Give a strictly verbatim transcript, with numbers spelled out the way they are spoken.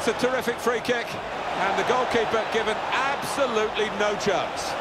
That's a terrific free kick, and the goalkeeper given absolutely no chance.